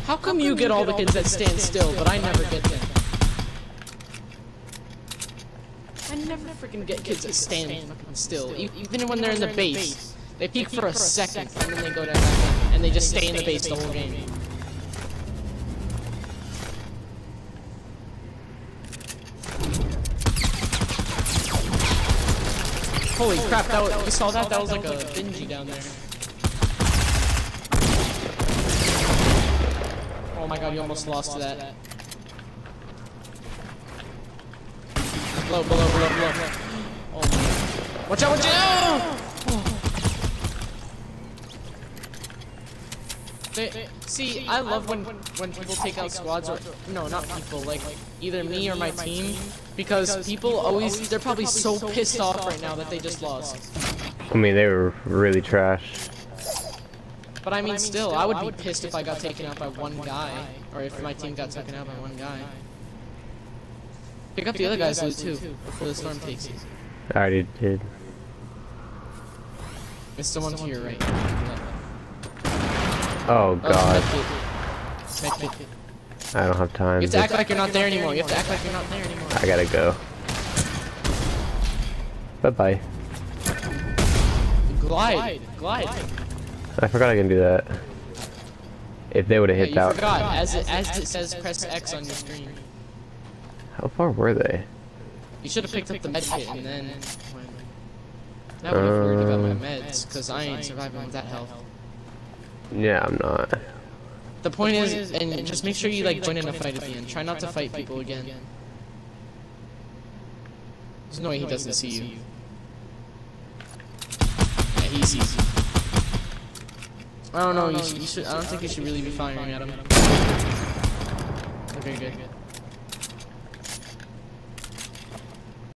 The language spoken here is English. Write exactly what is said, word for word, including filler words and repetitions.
How come you get all the kids that stand still, but I never get them? I never freaking get kids that stand fucking still, e even when they're in the base. They peek for a second, and then they go down, and they just stay in the base the whole game. Holy crap, that was, you saw that? That was like a Benji down there. Oh my god, you almost lost to that. Below, below, below, below. Oh my god. Watch out, watch out! Oh. They, see, I love when, when people take out squads, or, no, not people, like, either me or my team, because people always, they're probably so pissed off right now that they just lost. I mean, they were really trash. But I mean, still, I would be pissed if I got taken out by one guy, or if my team got taken out by one guy. Pick up the other guy's loot too, before the storm takes you. I already did. There's someone to your right. Oh god. Med kit. I don't have time. You have to act like you're not there anymore. You have to act like you're not there anymore. I gotta go. Bye bye. Glide. Glide. I forgot I can do that. If they would have Yeah, hit you that. forgot. As it, as it says, press X on your screen. How far were they? You should have picked up the med kit and then went. That would have worried about my meds, because I ain't surviving with that health. Yeah, I'm not. The point is, and just make sure you like join in a fight at the end. Try not to fight people again. There's no way he doesn't see you. Yeah, he sees you. I don't know. You should, you should. I don't think you should really be firing at him. Okay, good.